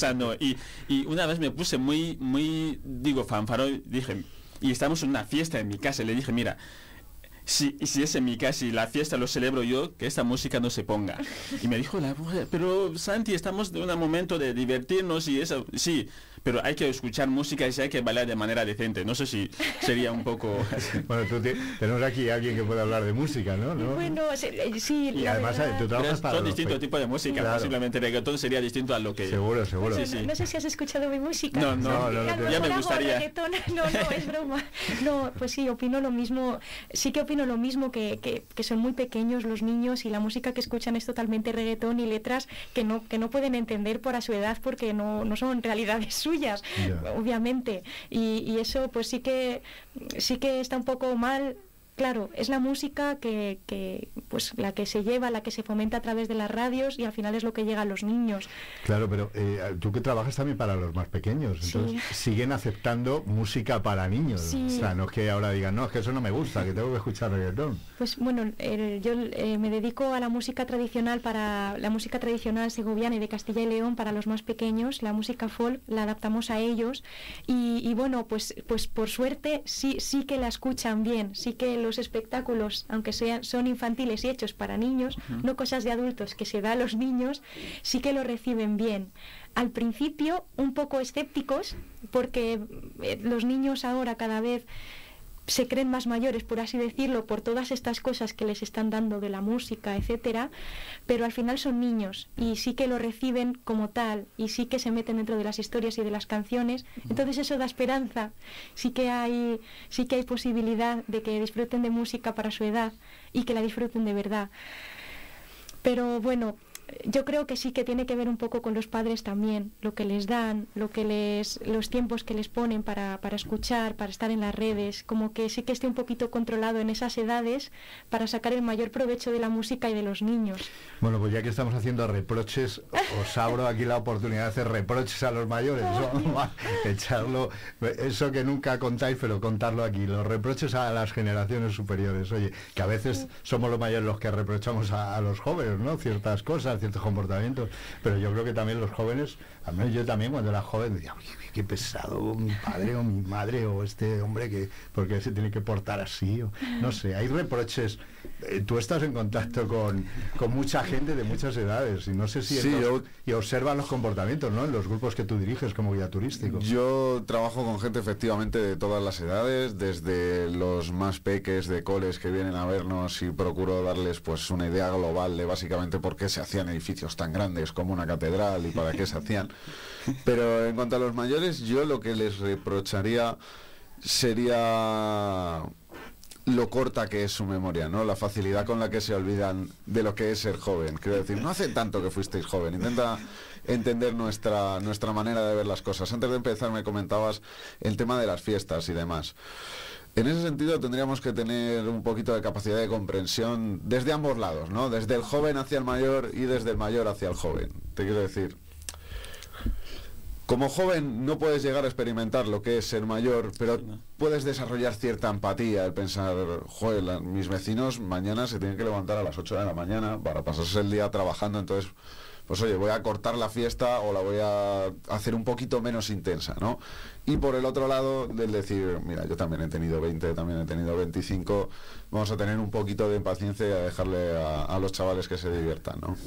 S5: Y una vez me puse muy, fanfarón, dije, y estamos en una fiesta en mi casa, y le dije, mira, si es en mi casa y la fiesta lo celebro yo, que esta música no se ponga. Y me dijo la mujer, pero Santi, estamos en un momento de divertirnos y eso, sí, pero hay que escuchar música y hay que bailar de manera decente. No sé si sería un poco...
S3: Bueno, tenemos aquí a alguien que puede hablar de música, ¿no?
S6: Bueno, sí,
S3: y
S6: la
S3: además
S6: verdad...
S3: tú trabajas para
S5: son distintos tipos de música,
S3: claro.
S5: Posiblemente reggaetón sería distinto a lo que...
S3: Seguro.
S5: Sí.
S6: No sé si has escuchado mi música.
S5: No, ya me gustaría.
S6: Reggaetón. No, es broma. No, pues sí, opino lo mismo. Sí que opino lo mismo, que son muy pequeños los niños y la música que escuchan es totalmente reggaetón y letras que no pueden entender por a su edad porque no son realidades suyas.
S3: Yeah.
S6: Obviamente, y eso pues sí que está un poco mal. Claro, es la música que pues la que se lleva, la que se fomenta a través de las radios y al final es lo que llega a los niños.
S3: Claro, pero tú que trabajas también para los más pequeños, entonces siguen aceptando música para niños.
S6: Sí.
S3: O sea, no es que ahora digan, no, es que eso no me gusta, que tengo que escuchar reggaetón.
S6: Pues bueno, yo me dedico a la música tradicional, para la música tradicional segoviana y de Castilla y León para los más pequeños, la música folk la adaptamos a ellos y bueno, pues por suerte sí que la escuchan bien, sí que los espectáculos, aunque son infantiles y hechos para niños, no cosas de adultos que se da a los niños, sí que lo reciben bien. Al principio un poco escépticos, porque los niños ahora cada vez se creen más mayores, por así decirlo, por todas estas cosas que les están dando de la música, etcétera, pero al final son niños y sí que lo reciben como tal y sí que se meten dentro de las historias y de las canciones. Entonces eso da esperanza, sí que hay posibilidad de que disfruten de música para su edad y que la disfruten de verdad. Pero bueno, yo creo que sí que tiene que ver un poco con los padres también, lo que les dan, los tiempos que les ponen para escuchar, para estar en las redes, como que sí que esté un poquito controlado en esas edades para sacar el mayor provecho de la música y de los niños.
S3: Bueno, pues ya que estamos haciendo reproches, os abro aquí la oportunidad de hacer reproches a los mayores, echarlo, eso que nunca contáis, pero contarlo aquí, los reproches a las generaciones superiores. Oye, que a veces somos los mayores los que reprochamos a los jóvenes, ¿no? Ciertas cosas, ciertos comportamientos, pero yo creo que también los jóvenes, al menos yo también cuando era joven decía, qué pesado mi padre o mi madre o este hombre que porque se tiene que portar así, o, no sé, hay reproches. Tú estás en contacto con mucha gente de muchas edades y no sé si y observan los comportamientos, ¿no? En los grupos que tú diriges como guía turístico.
S7: Yo trabajo con gente efectivamente de todas las edades, desde los más peques de coles que vienen a vernos y procuro darles pues una idea global de básicamente por qué se hacían edificios tan grandes como una catedral y para qué se hacían. Pero en cuanto a los mayores, yo lo que les reprocharía sería lo corta que es su memoria, ¿no? La facilidad con la que se olvidan de lo que es ser joven. Quiero decir, no hace tanto que fuisteis joven. Intenta entender nuestra manera de ver las cosas. Antes de empezar me comentabas el tema de las fiestas y demás. En ese sentido tendríamos que tener un poquito de capacidad de comprensión desde ambos lados, ¿no? Desde el joven hacia el mayor y desde el mayor hacia el joven. Te quiero decir, como joven no puedes llegar a experimentar lo que es ser mayor, pero puedes desarrollar cierta empatía, el pensar, joder, mis vecinos mañana se tienen que levantar a las 8 de la mañana para pasarse el día trabajando, entonces, pues oye, voy a cortar la fiesta o la voy a hacer un poquito menos intensa, ¿no? Y por el otro lado, del decir, mira, yo también he tenido 20, también he tenido 25, vamos a tener un poquito de paciencia y a dejarle a los chavales que se diviertan, ¿no?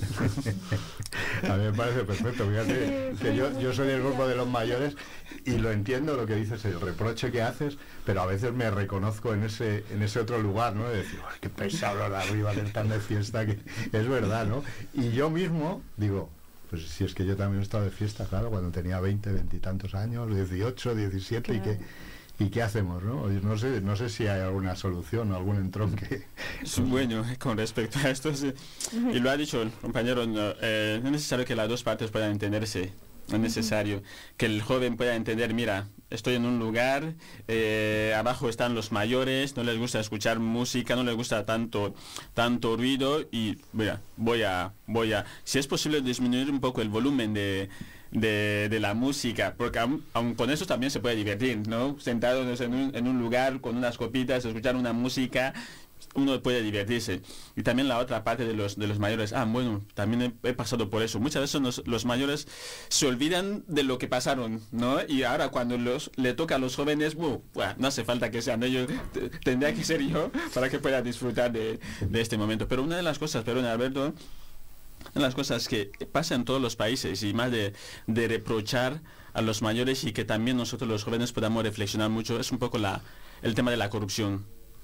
S3: A mí me parece perfecto, fíjate que yo soy del grupo de los mayores y lo entiendo lo que dices, el reproche que haces, pero a veces me reconozco en ese otro lugar, ¿no? De decir, "Ay, qué pesado los de arriba de tan de fiesta", que es verdad, ¿no? Y yo mismo digo, pues si es que yo también he estado de fiesta, claro, cuando tenía 20 y tantos años, 18, 17, claro. ¿Y qué hacemos, no? No sé si hay alguna solución o algún entronque.
S5: Bueno, con respecto a esto, sí. Y lo ha dicho el compañero, no es necesario que las dos partes puedan entenderse. No es necesario que el joven pueda entender, mira, estoy en un lugar, abajo están los mayores, no les gusta escuchar música, no les gusta tanto ruido y mira, voy a, si es posible, disminuir un poco el volumen de la música, porque aun con eso también se puede divertir, ¿no? Sentados en un lugar con unas copitas, escuchar una música, uno puede divertirse. Y también la otra parte de los mayores, bueno, también he pasado por eso. Muchas veces los mayores se olvidan de lo que pasaron, ¿no? Y ahora cuando le toca a los jóvenes, no hace falta que sean ellos, tendría que ser yo para que pueda disfrutar de este momento. Pero una de las cosas, perdón, Alberto, una de las cosas que pasa en todos los países, y más de reprochar a los mayores y que también nosotros los jóvenes podamos reflexionar mucho, es un poco el tema de la corrupción.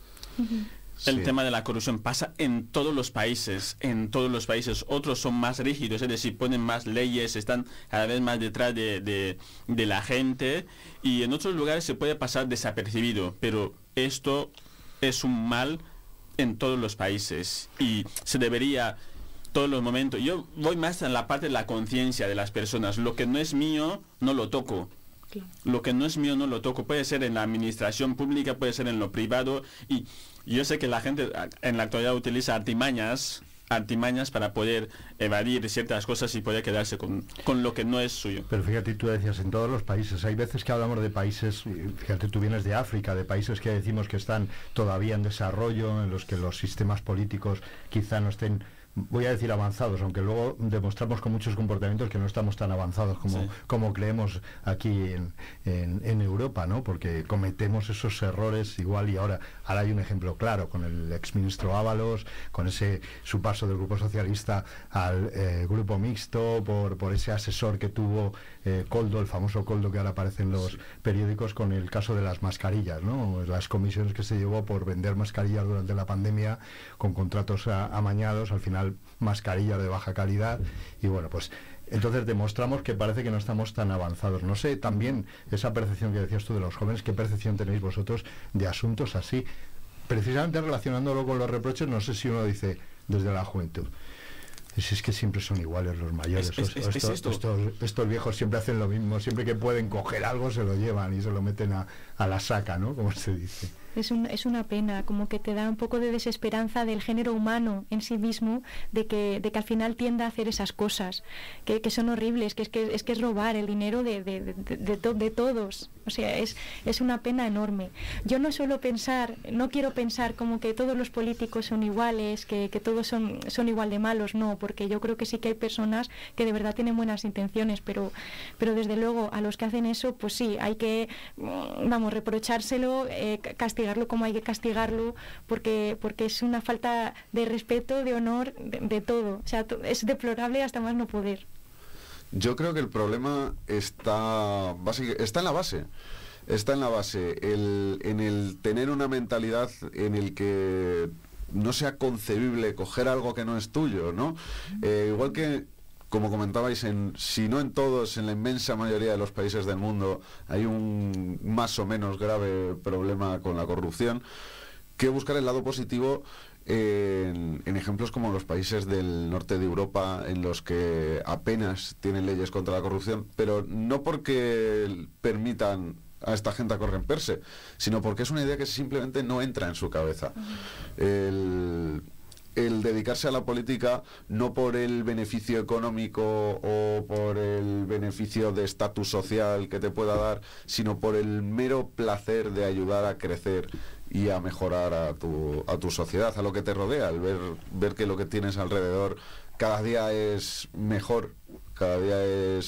S5: El tema de la corrupción pasa en todos los países, otros son más rígidos, es decir, ponen más leyes, están cada vez más detrás de la gente, y en otros lugares se puede pasar desapercibido, pero esto es un mal en todos los países y se debería todos los momentos. Yo voy más en la parte de la conciencia de las personas. Lo que no es mío, no lo toco. Lo que no es mío no lo toco. Puede ser en la administración pública, puede ser en lo privado. Y yo sé que la gente en la actualidad utiliza artimañas para poder evadir ciertas cosas y poder quedarse con lo que no es suyo.
S3: Pero fíjate, tú decías, en todos los países, hay veces que hablamos de países, fíjate, tú vienes de África, de países que decimos que están todavía en desarrollo, en los que los sistemas políticos quizá no estén, voy a decir avanzados, aunque luego demostramos con muchos comportamientos que no estamos tan avanzados como creemos aquí en Europa, ¿no? Porque cometemos esos errores igual, y ahora hay un ejemplo claro con el exministro Ábalos, con su paso del Grupo Socialista al Grupo Mixto, por ese asesor que tuvo Koldo, el famoso Koldo que ahora aparece en los periódicos, con el caso de las mascarillas, ¿no? Las comisiones que se llevó por vender mascarillas durante la pandemia con contratos amañados, al final mascarillas de baja calidad, y bueno, pues entonces demostramos que parece que no estamos tan avanzados. No sé, también esa percepción que decías tú de los jóvenes, ¿qué percepción tenéis vosotros de asuntos así? Precisamente relacionándolo con los reproches, no sé si uno dice desde la juventud, es que siempre son iguales los mayores, estos viejos siempre hacen lo mismo, siempre que pueden coger algo se lo llevan y se lo meten a la saca, ¿no? Como se dice.
S6: Es una pena, como que te da un poco de desesperanza del género humano en sí mismo, de que al final tienda a hacer esas cosas, que son horribles, que es robar el dinero de todos. O sea, es una pena enorme. Yo no quiero pensar como que todos los políticos son iguales, que todos son igual de malos, no, porque yo creo que sí que hay personas que de verdad tienen buenas intenciones, pero desde luego a los que hacen eso, pues sí, hay que, reprochárselo, castigarlo como hay que castigarlo, porque es una falta de respeto, de honor, de todo. O sea, es deplorable hasta más no poder.
S7: Yo creo que el problema está en la base. Está en la base, en el tener una mentalidad en el que no sea concebible coger algo que no es tuyo, ¿no? Igual que, como comentabais, si no en todos, en la inmensa mayoría de los países del mundo hay un más o menos grave problema con la corrupción, que buscar el lado positivo en ejemplos como los países del norte de Europa, en los que apenas tienen leyes contra la corrupción, pero no porque permitan a esta gente a corromperse, sino porque es una idea que simplemente no entra en su cabeza. El dedicarse a la política no por el beneficio económico o por el beneficio de estatus social que te pueda dar, sino por el mero placer de ayudar a crecer y a mejorar a tu sociedad, a lo que te rodea, al ver que lo que tienes alrededor cada día es mejor, cada día es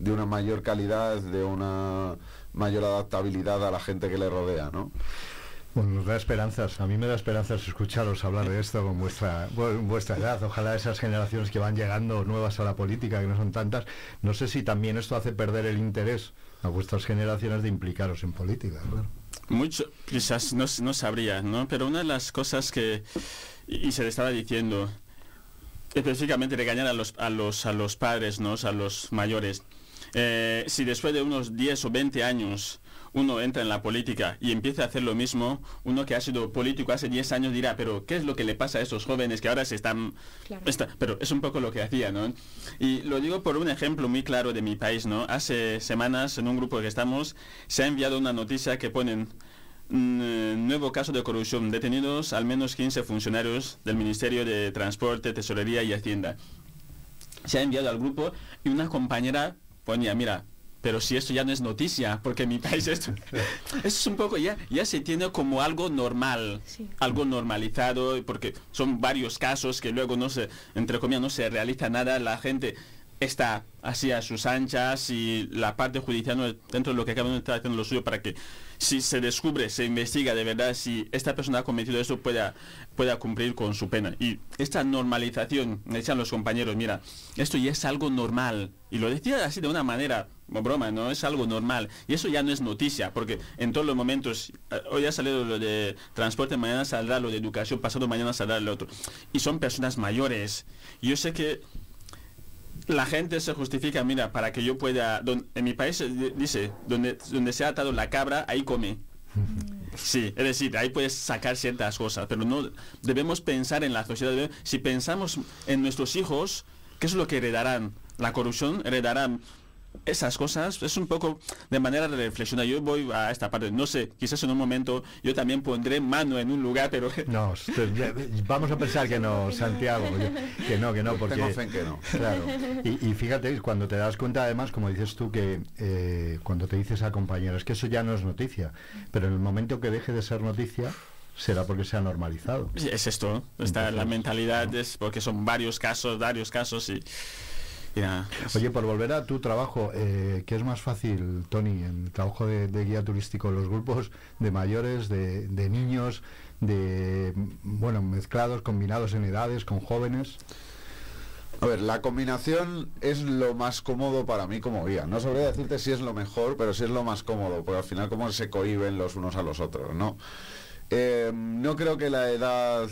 S7: de una mayor calidad, de una mayor adaptabilidad a la gente que le rodea, ¿no?
S3: Bueno, nos da esperanzas. A mí me da esperanzas escucharos hablar de esto con vuestra edad. Ojalá esas generaciones que van llegando nuevas a la política, que no son tantas, no sé si también esto hace perder el interés a vuestras generaciones de implicaros en política, claro.
S5: Mucho, quizás no sabría, ¿no? Pero una de las cosas que, y se le estaba diciendo, específicamente regañar a los padres, ¿no? A los mayores. Si después de unos 10 o 20 años uno entra en la política y empieza a hacer lo mismo, uno que ha sido político hace 10 años dirá, pero ¿qué es lo que le pasa a esos jóvenes que ahora se están...
S6: Claro.
S5: Pero es un poco lo que hacía, ¿no? Y lo digo por un ejemplo muy claro de mi país, ¿no? Hace semanas en un grupo que estamos se ha enviado una noticia que ponen nuevo caso de corrupción, detenidos al menos 15 funcionarios del Ministerio de Transporte, Tesorería y Hacienda. Se ha enviado al grupo y una compañera ponía, mira, pero si esto ya no es noticia, porque en mi país esto es un poco ya se tiene como algo normal,
S6: Sí.
S5: algo normalizado, porque son varios casos que luego no se, entre comillas, no se realiza nada, la gente está así a sus anchas y la parte judicial no, dentro de lo que cada uno está haciendo lo suyo para que si se descubre, se investiga de verdad si esta persona ha cometido eso pueda cumplir con su pena. Y esta normalización, me decían los compañeros, mira, esto ya es algo normal, y lo decía así de una manera broma, no es algo normal, y eso ya no es noticia, porque en todos los momentos, hoy ha salido lo de transporte, mañana saldrá lo de educación, pasado mañana saldrá el otro, y son personas mayores. Yo sé que la gente se justifica, mira, para que yo pueda, en mi país dice, donde se ha atado la cabra, ahí come. Sí, es decir, ahí puedes sacar ciertas cosas, pero no debemos pensar en la sociedad. Si pensamos en nuestros hijos, ¿qué es lo que heredarán? La corrupción, heredarán esas cosas. Es un poco de manera de reflexionar. Yo voy a esta parte, no sé, quizás en un momento yo también pondré mano en un lugar, pero...
S3: No, vamos a pensar que no, Santiago, que no, porque...
S7: Tengo fe en que no.
S3: Claro, y fíjate, cuando te das cuenta además, como dices tú, que cuando te dices a compañeros, es que eso ya no es noticia, pero en el momento que deje de ser noticia, será porque se ha normalizado.
S5: Sí, es esto, la mentalidad, ¿no? Es porque son varios casos y... Ya,
S3: Oye, por volver a tu trabajo, ¿qué es más fácil, Tony, en el trabajo de guía turístico, los grupos de mayores, de niños, mezclados, combinados en edades, con jóvenes?
S7: A ver, la combinación es lo más cómodo para mí como guía. No sabría decirte si es lo mejor, pero sí es lo más cómodo, porque al final como se cohíben los unos a los otros, ¿no? No creo que la edad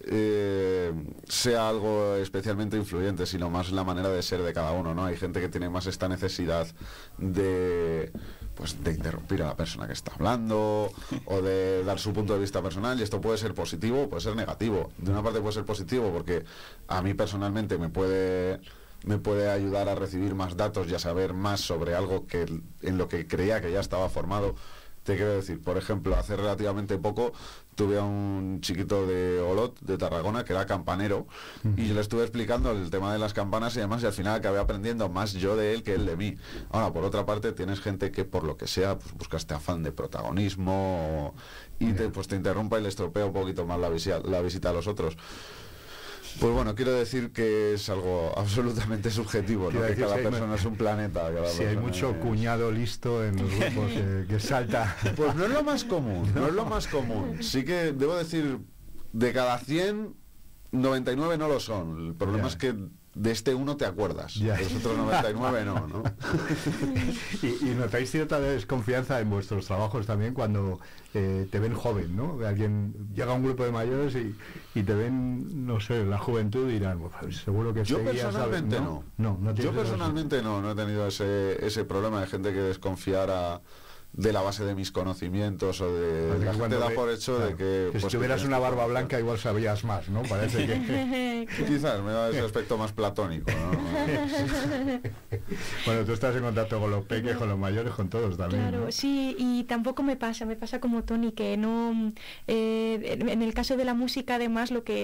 S7: sea algo especialmente influyente, sino más la manera de ser de cada uno, ¿no? Hay gente que tiene más esta necesidad de interrumpir a la persona que está hablando o de dar su punto de vista personal, y esto puede ser positivo, puede ser negativo. De una parte puede ser positivo porque a mí personalmente me puede ayudar a recibir más datos y a saber más sobre algo que en lo que creía que ya estaba formado. Te quiero decir, por ejemplo, hace relativamente poco tuve a un chiquito de Olot, de Tarragona, que era campanero, y yo le estuve explicando el tema de las campanas y demás, y al final acabé aprendiendo más yo de él que él de mí. Ahora, por otra parte, tienes gente que por lo que sea, pues busca este afán de protagonismo y te interrumpa y le estropea un poquito más la visita a los otros. Pues bueno, quiero decir que es algo absolutamente subjetivo, ¿no? Que cada persona es un planeta.
S3: Si hay mucho cuñado listo en los grupos que salta.
S7: Pues no es lo más común, no es lo más común. Sí que debo decir, de cada 100, 99 no lo son. El problema es que de este uno te acuerdas, de los otros 99 no.
S3: Y notáis cierta desconfianza en vuestros trabajos también cuando te ven joven, ¿no? Alguien llega a un grupo de mayores y te ven, no sé, la juventud y dirán, pues, seguro que
S7: yo personalmente no. Yo personalmente no he tenido ese problema de gente que desconfiara de la base de mis conocimientos o de la gente da por hecho de que
S3: si tuvieras una barba blanca igual sabías más, ¿no? Parece que
S7: quizás me da ese aspecto más platónico, ¿no?
S3: Bueno, tú estás en contacto con los pequeños, con los mayores, con todos también.
S6: Claro, ¿no? Sí, y tampoco me pasa como Tony, que no en el caso de la música además lo que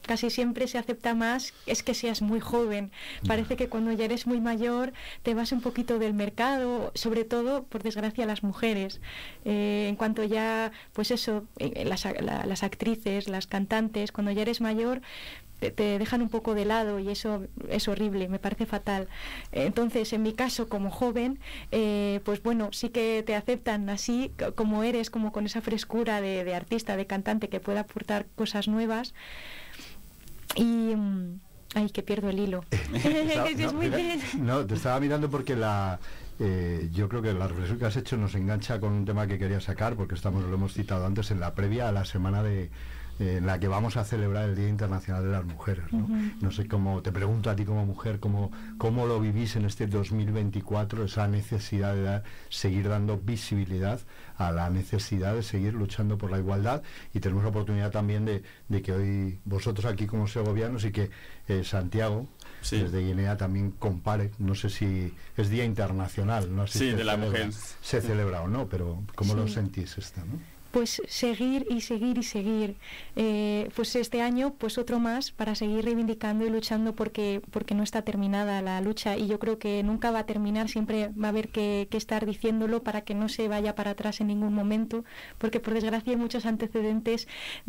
S6: casi siempre se acepta más es que seas muy joven. Parece que cuando ya eres muy mayor te vas un poquito del mercado, sobre todo, por desgracia, las mujeres. En cuanto ya, pues eso, las actrices, las cantantes, cuando ya eres mayor, te dejan un poco de lado y eso es horrible, me parece fatal. Entonces, en mi caso, como joven, pues bueno, sí que te aceptan así como eres, como con esa frescura de artista, de cantante, que pueda aportar cosas nuevas. Y... ay, que pierdo el hilo.
S3: No, te estaba mirando porque yo creo que la reflexión que has hecho nos engancha con un tema que quería sacar, porque lo hemos citado antes en la previa a la semana en la que vamos a celebrar el Día Internacional de las Mujeres, ¿no? No sé cómo, te pregunto a ti como mujer, cómo lo vivís en este 2024, esa necesidad de seguir dando visibilidad a la necesidad de seguir luchando por la igualdad, y tenemos la oportunidad también de que hoy vosotros aquí como segovianos y que Santiago, sí, desde Guinea también compare, no sé si es Día Internacional, no sé
S5: sí,
S3: si
S5: de la mujer
S3: se celebra o no, pero ¿cómo lo sentís esta, no?
S6: Pues seguir y seguir y seguir. Pues este año, pues otro más para seguir reivindicando y luchando porque no está terminada la lucha, y yo creo que nunca va a terminar, siempre va a haber que estar diciéndolo para que no se vaya para atrás en ningún momento, porque por desgracia hay muchos antecedentes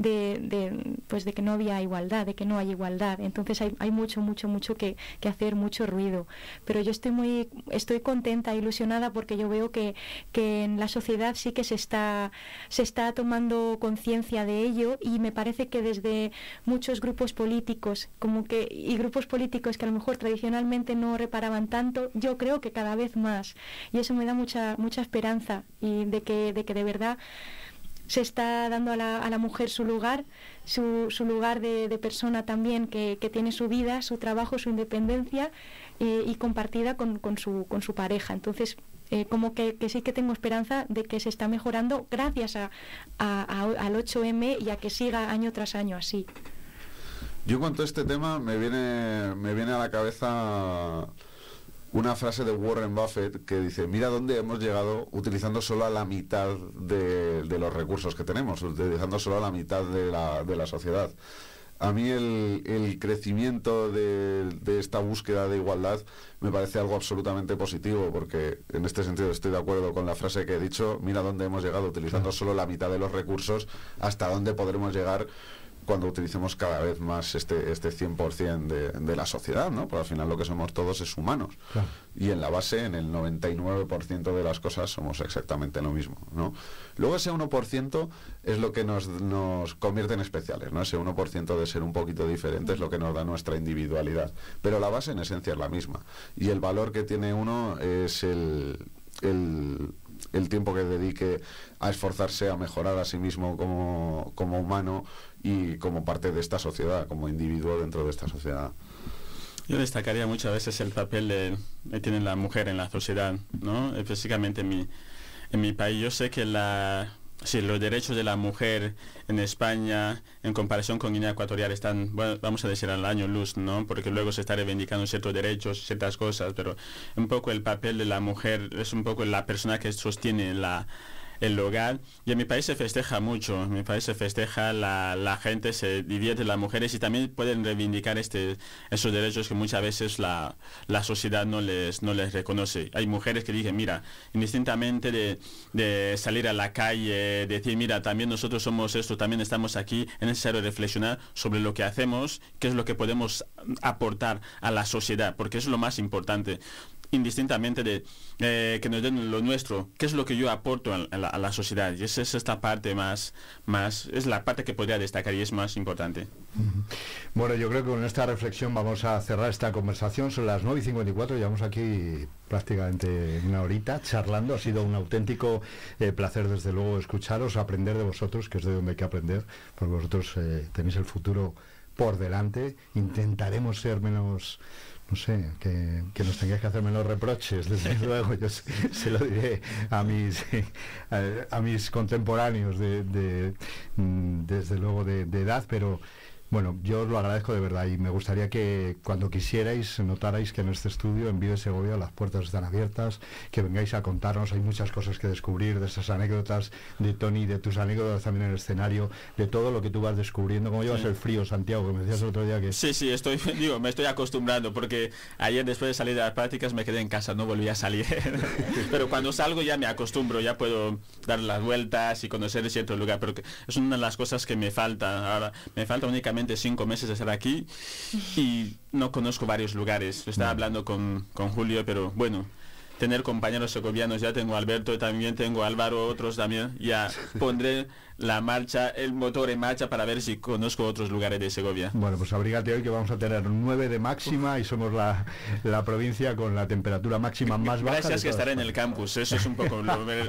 S6: de que no había igualdad, de que no hay igualdad. Entonces hay mucho que hacer, mucho ruido. Pero yo estoy contenta, ilusionada, porque yo veo que en la sociedad sí que se está tomando conciencia de ello, y me parece que desde muchos grupos políticos y grupos políticos que a lo mejor tradicionalmente no reparaban tanto, yo creo que cada vez más, y eso me da mucha esperanza, y de que de verdad se está dando a la mujer su lugar, su lugar de persona también, que tiene su vida, su trabajo, su independencia, y compartida con su pareja. Entonces, como que sí que tengo esperanza de que se está mejorando gracias al 8M, y a que siga año tras año así.
S7: Yo, en cuanto a este tema, me viene a la cabeza una frase de Warren Buffett que dice: mira dónde hemos llegado utilizando solo a la mitad de los recursos que tenemos, utilizando solo a la mitad de la sociedad. A mí el crecimiento de esta búsqueda de igualdad me parece algo absolutamente positivo, porque en este sentido estoy de acuerdo con la frase que he dicho: mira dónde hemos llegado utilizando solo la mitad de los recursos, hasta dónde podremos llegar cuando utilicemos cada vez más este 100% de la sociedad, ¿no? Porque al final lo que somos todos es humanos. Claro. Y en la base, en el 99% de las cosas, somos exactamente lo mismo, ¿no? Luego ese 1% es lo que nos convierte en especiales, ¿no? Ese 1% de ser un poquito diferente es lo que nos da nuestra individualidad. Pero la base en esencia es la misma. Y el valor que tiene uno es el tiempo que dedique a esforzarse, a mejorar a sí mismo como humano y como parte de esta sociedad, como individuo dentro de esta sociedad.
S5: Yo destacaría muchas veces el papel que tiene la mujer en la sociedad, ¿no? Específicamente en mi país. Yo sé que los derechos de la mujer en España, en comparación con Guinea Ecuatorial, están, bueno, vamos a decir, al año luz, ¿no? Porque luego se está reivindicando ciertos derechos, ciertas cosas, pero un poco el papel de la mujer es un poco la persona que sostiene el hogar, y en mi país se festeja mucho, en mi país se festeja, la gente se divierte, las mujeres, y también pueden reivindicar esos derechos que muchas veces la sociedad no les reconoce. Hay mujeres que dicen, mira, indistintamente de salir a la calle, decir, mira, también nosotros somos esto, también estamos aquí, es necesario reflexionar sobre lo que hacemos, qué es lo que podemos aportar a la sociedad, porque eso es lo más importante. Indistintamente de que nos den lo nuestro, qué es lo que yo aporto a la sociedad, y esa es esta parte más es la parte que podría destacar y es más importante.
S3: Bueno, yo creo que con esta reflexión vamos a cerrar esta conversación. Son las 9:54, llevamos aquí prácticamente una horita charlando. Ha sido un auténtico placer, desde luego, escucharos, aprender de vosotros, que es de donde hay que aprender, porque vosotros tenéis el futuro por delante. Intentaremos ser menos, no sé, que nos tengáis que hacer menos reproches, desde luego. Yo se lo diré a mis contemporáneos desde luego de edad, pero Bueno, yo os lo agradezco de verdad y me gustaría que cuando quisierais notarais que en este estudio, en Vive Segovia, las puertas están abiertas, que vengáis a contarnos, hay muchas cosas que descubrir de esas anécdotas de Tony, de tus anécdotas también en el escenario, de todo lo que tú vas descubriendo. ¿Cómo llevas el frío, Santiago? Que me decías el otro día que...
S5: Sí, me estoy acostumbrando, porque ayer después de salir de las prácticas me quedé en casa, no volví a salir. Pero cuando salgo ya me acostumbro, ya puedo dar las vueltas y conocer cierto lugar, pero es una de las cosas que me falta. Ahora me falta únicamente 5 meses de estar aquí y no conozco varios lugares. Estaba hablando con Julio, pero bueno, tener compañeros segovianos, ya tengo a Alberto, también tengo a Álvaro, otros también, ya pondré el motor en marcha para ver si conozco otros lugares de Segovia.
S3: Bueno, pues abrígate hoy que vamos a tener 9 de máxima y somos la provincia con la temperatura máxima más baja.
S5: Gracias, que estaré en el campus, eso es un poco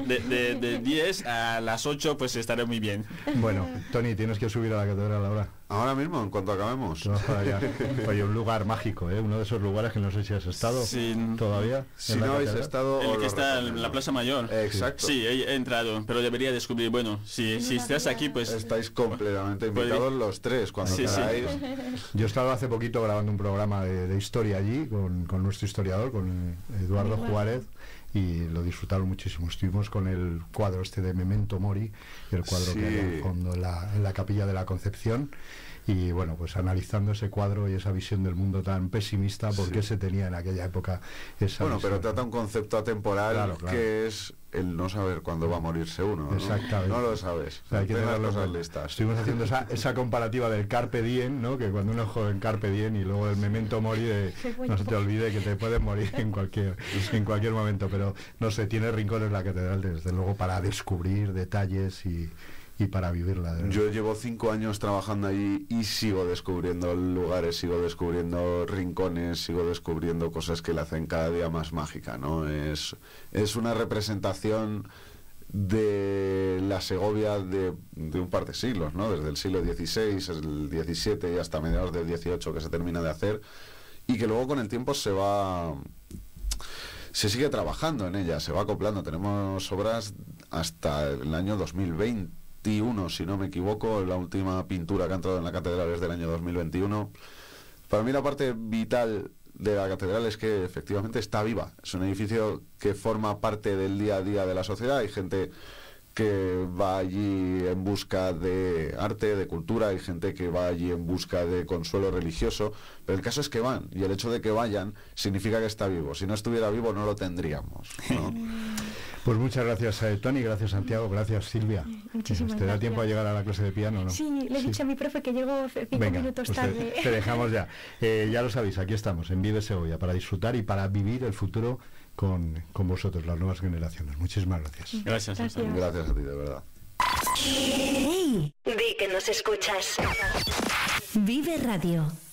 S5: de 10 a las 8 pues estaré muy bien.
S3: Bueno, Tony, tienes que subir a la catedral ahora.
S7: Ahora mismo, en cuanto acabemos.
S3: Oye, un lugar mágico, ¿eh? Uno de esos lugares que no sé si has estado todavía.
S7: Si no habéis estado...
S5: El que está en la Plaza Mayor.
S7: Exacto.
S5: Sí, he entrado, pero debería descubrir, bueno, si estás aquí, pues...
S7: Estáis completamente invitados los tres, cuando queráis.
S3: Yo he estado hace poquito grabando un programa de historia allí, con nuestro historiador, con Eduardo Juárez, y lo disfrutaron muchísimo. Estuvimos con el cuadro este de Memento Mori, el cuadro que hay al fondo en la Capilla de la Concepción, y bueno, pues analizando ese cuadro y esa visión del mundo tan pesimista, porque se tenía en aquella época esa visión.
S7: Pero trata un concepto atemporal,
S3: claro.
S7: Que es el no saber cuándo va a morirse uno, ¿no?
S3: Exactamente.
S7: No lo sabes.
S3: O sea, hay que tener
S7: las cosas listas.
S3: Estuvimos haciendo esa comparativa del Carpe Diem, ¿no? Que cuando uno es joven, Carpe Diem, y luego el Memento Mori, no se te olvide que te puedes morir en cualquier momento. Pero no sé, tiene rincones la catedral, desde luego, para descubrir detalles y para vivirla.
S7: Yo llevo 5 años trabajando allí y sigo descubriendo lugares, sigo descubriendo rincones, sigo descubriendo cosas que la hacen cada día más mágica, ¿no? Es una representación de la Segovia de un par de siglos, ¿no? Desde el siglo XVI, el XVII y hasta mediados del XVIII que se termina de hacer, y que luego con el tiempo se sigue trabajando en ella, se va acoplando. Tenemos obras hasta el año 2021, si no me equivoco. La última pintura que ha entrado en la catedral es del año 2021. Para mí la parte vital de la catedral es que efectivamente está viva. Es un edificio que forma parte del día a día de la sociedad. Hay gente que va allí en busca de arte, de cultura, hay gente que va allí en busca de consuelo religioso, pero el caso es que van, y el hecho de que vayan significa que está vivo. Si no estuviera vivo no lo tendríamos, ¿no?
S3: Pues muchas gracias, Tony, gracias, Santiago, gracias, Silvia.
S6: Muchísimas
S3: ¿Te da
S6: gracias.
S3: tiempo a llegar a la clase de piano, no?
S6: Sí, le he dicho a mi profe que llego 5 minutos
S3: pues
S6: tarde.
S3: te dejamos ya. Ya lo sabéis, aquí estamos, en Vive Segovia, para disfrutar y para vivir el futuro con vosotros, las nuevas generaciones. Muchísimas gracias.
S5: Gracias.
S7: Gracias a ti, de verdad.
S1: Di que nos escuchas.
S8: Vive Radio.